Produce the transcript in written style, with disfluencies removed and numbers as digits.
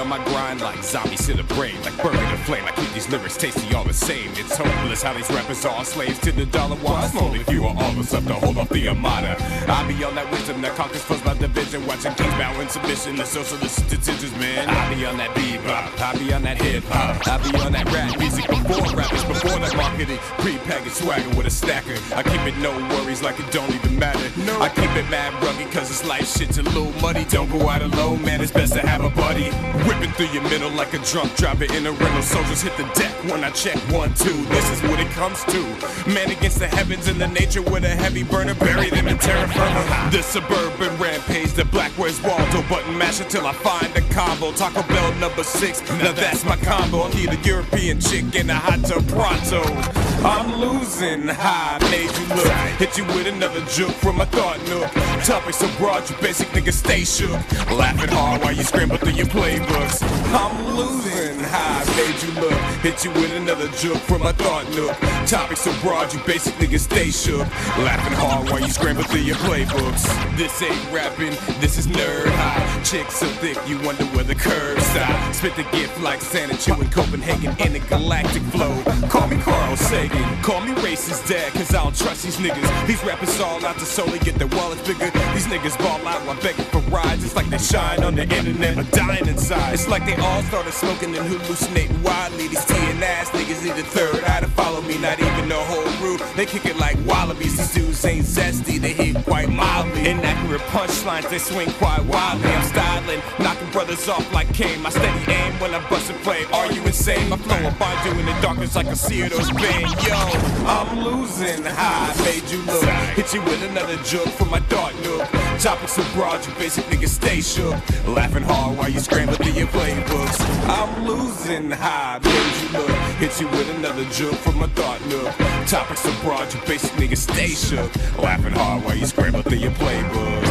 on my grind like zombies to the brain, like burning the flame. I keep these lyrics tasty all the same. It's hopeless how these rappers are slaves to the dollar wise. Only few are all of us up to hold off the armada. I be on that wisdom that conquers foes by division, watching kings bow in submission to socialist decisions, man. I be on that bebop, I be on that hip hop, I be on that rap music before rappers, before that marketing, pre-packaged swagger with a stacker. I keep it no worries like it don't even matter. No, I keep it mad rugged cause this life shit's a little muddy. Don't go out alone, man, it's best to have a buddy. Whipping through your middle like a drunk driver in a rental. Soldiers hit the deck when I check 1, 2. This is what it comes to. Man against the heavens and the nature with a heavy burner buried in the terra firma. The suburban rampage, the black wears Waldo button masher till I find a combo. Taco Bell number 6, now that's my combo. I'll need a European chick and a hot tub pronto. I'm losing, high made you look. Hit you with another juke from my thought nook. Topic so broad, you basic niggas stay shook. Laughing hard while you scramble through your playbooks. I'm losing, high made you look. Hit you with another juke from my thought nook. Topic so broad, you basic niggas stay shook. Laughing hard while you scramble through your playbooks. This ain't rapping, this is nerd high. Chicks so thick, you wonder where the curves stop. Spit the gift like Santa Chew in Copenhagen in a galactic flow. Call me Carl Sagan. Call me racist dad, cause I don't trust these niggas. These rappers all out to solely get their wallets bigger. These niggas ball out while begging for rides. It's like they shine on the internet but dying inside. It's like they all started smoking and hallucinating wildly. These T&ass ass niggas need a third eye to follow me, not even the whole route. They kick it like wallabies. These dudes ain't zesty, they hit quite mildly. Inaccurate punchlines, they swing quite wildly. I'm styling, knocking brothers off like Kane. My steady aim when I bust a play. Are you insane? My flow up on you in the darkness like a Seattle's vein. Yo, I'm losing, high made you look. Hit you with another joke from my dark nook. Topics so broad, you basic niggas stay shook. Laughing hard while you scramble through your playbooks. I'm losing, high made you look. Hit you with another joke from my thought nook. Topics so broad, you basic niggas stay shook. Laughing hard while you scramble through your playbook.